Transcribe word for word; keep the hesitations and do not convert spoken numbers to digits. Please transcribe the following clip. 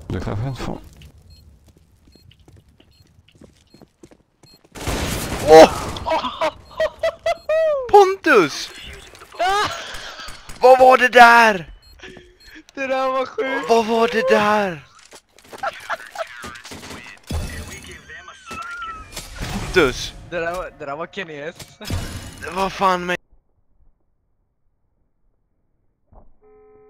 Du kanske inte får. Åh! Pontus! Vad var det där? Det där var sjukt! Vad var det där? Pontus! Det där var, det där var Kenny's. Vad fan med...